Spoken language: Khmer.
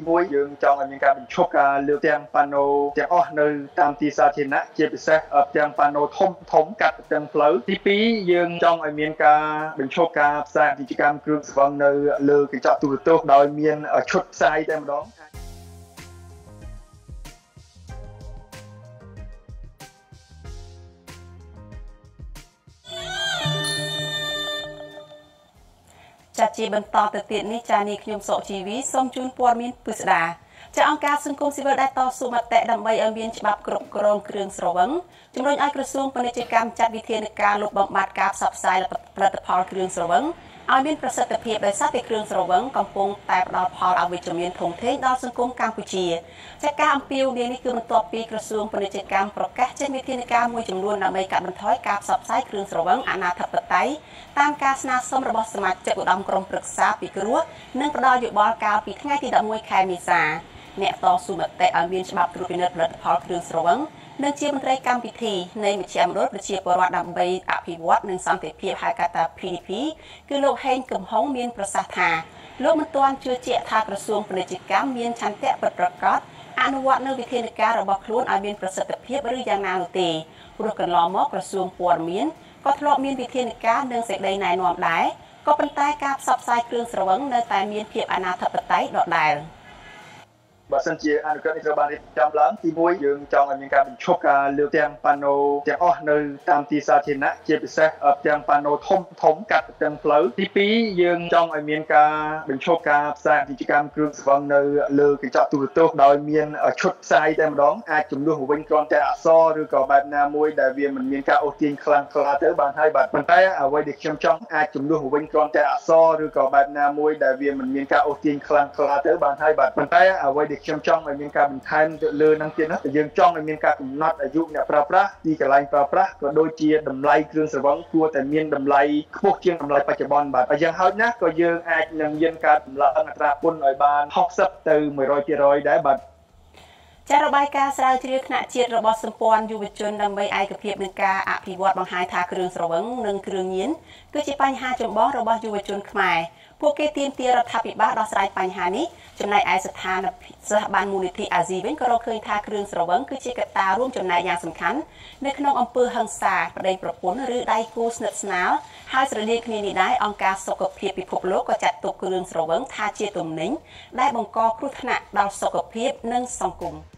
មួយយើងចង់ឲ្យមានការបញ្ឈប់ការលើកទាំងប៉ាណូទាំងអស់នៅតាមទីសាធារណៈជាពិសេសទាំងប៉ាណូធំកាត់ទាំងផ្លូវទី2យើងចង់ឲ្យមានការបញ្ឈប់ការផ្សាយពាណិជ្ជកម្មគ្រឿងស្រវឹងនៅលើកញ្ចក់ទូរទស្សន៍ដោយមានឈុតផ្សាយតែម្ដងចាជាបន្តទៅទៀតនេះចានេះខ្ញុំសុកជីវីសូមជូនព័ត៌មានពិស្ដាចាអង្គការសង្គមស៊ីវិលដែលតស៊ូមតិដើម្បីឲ្យមានច្បាប់គ្រប់គ្រងគ្រឿងស្រវឹងជំរុញឲ្យក្រសួងពាណិជ្ជកម្មចាត់វិធានការលុបបំបាត់ការផ្សព្វផ្សាយផលិតផលគ្រឿងស្រវឹងឲ្យមានប្រសិទ្ធភាពដោយសារតែគ្រឿងស្រវឹងកំពុងតែផ្ដល់ផលអវិជ្ជមានធំធេងដល់សង្គមកម្ពុជាចាការអំពាវនាវនេះគឺបន្ទាប់ពីក្រសួងពាណិជ្ជកម្មប្រកាសចេញវិធានការមួយចំនួនដើម្បីកាត់បន្ថយការផ្សព្វផ្សាយគ្រឿងស្រវឹងអនាធិបតេយ្យតាមការស្នើសុំរបស់សមាជិកឧត្តមក្រុមប្រឹក្សាពិគ្រោះនិងផ្ដល់យោបល់កាលពីថ្ងៃទី11ខែមេសាអ្នកតស៊ូមតិឲ្យមានច្បាប់ត្រួតពិនិត្យផលិតផលគ្រឿងស្រវឹងនិងជាមន្ត្រីកម្មវិធីនៃមជ្ឈមណ្ឌលប្រជាពលរដ្ឋដើម្បីអភិវឌ្ឍនិងសន្តិភាពហៅកាត់ថា PDP គឺលោកហេងកំហុងមានប្រសាសន៍ថាលោកមិនទាន់ជឿជាក់ថាក្រសួងពាណិជ្ជកម្មមានឆន្ទៈពិតប្រាកដអនុវត្តនៅវិធានការរបស់ខ្លួនឲ្យមានប្រសិទ្ធភាពឬយ៉ាងណានោះទេព្រោះកន្លងមកក្រសួងព័ត៌មានក៏ធ្លាប់មានវិធានការនិងសេចក្តីណែនាំដែរក៏ប៉ុន្តែការផ្សព្វផ្សាយគ្រឿងស្រវឹងនៅតែមានភាពអនាធិបតេយ្យដដែលបើសិនជាអនុក្រឹត្យនេះត្រូវបានរៀបចំឡើងទី1យើងចង់ឲ្យមានការបញ្ឈប់ការលើកទាំងប៉ាណូទាំងអស់នៅតាមទីសាធារណៈជាពិសេសទាំងប៉ាណូធំកាត់ទាំងផ្លូវទី2យើងចង់ឲ្យមានការបញ្ឈប់ការផ្សាយពាណិជ្ជកម្មគ្រឿងស្រវឹងនៅលើកញ្ចក់ទូរទស្សន៍ដោយមានឈុតផ្សាយតែម្ដងអាចជំនួសមកវិញគ្រាន់តែអក្សរឬក៏បែបណាមួយដែលវាមិនមានការអូសទាញខ្លាំងក្លាទៅបានហើយបាទប៉ុន្តែអ្វីដែលខ្ញុំចង់អាចជំនួសមកវិញគ្រាន់តែអក្សរឬក៏បែបណាមួយដែលវាមិនមានការអូសទាញខ្លាំងក្លាទៅបានហើយបាទប៉ុន្តែអ្វីខ្ញុំចង់ឲ្យមានការបន្ថែមទៅលើនឹងទៀតណាយើងចង់ឲ្យមានការកំណត់អាយុអ្នកប្រើប្រាស់ទីកន្លែងប្រើប្រាស់ក៏ដូចជាតម្លៃគ្រឿងស្រវឹងគួរតែមានតម្លៃខ្ពស់ជាងតម្លៃបច្ចុប្បន្នបាទយ៉ាងហោចណាស់ក៏យើងអាចនឹងមានការតម្លើងអត្រាពន្ធឲ្យបាន60ទៅ100%ដែរបាទចារបាយការណ៍ស្រាវជ្រាវថ្នាក់ជាតិរបស់សម្ព័ន្ធយុវជនដើម្បីឯកភាពនឹងការអភិវឌ្ឍបង្ហាញថាគ្រឿងស្រវឹងនិងគ្រឿងញៀនគឺជាបញ្ហាចម្បងរបស់យុវជនខ្មែរពួកគេទាមទាររដ្ឋាភិបាលដោះស្រាយបញ្ហានេះចំណែកឯស្ថានភាពសហបានមូលនិធិអាស៊ីវិញក៏រកឃើញថាគ្រឿងស្រវឹងគឺជាកត្តារួមចំណែកយ៉ាងសំខាន់នៅក្នុងអំពើហិង្សាប្តីប្រពន្ធឬដៃគូស្និទ្ធស្នាលហើយស្រដៀងគ្នានេះដែរអង្គការសុខភាពពិភពលោកក៏ចាត់ទុកគ្រឿងស្រវឹងថាជាទំនិញដែលបង្កគ្រោះថ្នាក់ដល់សុខភាពនិងសង្គម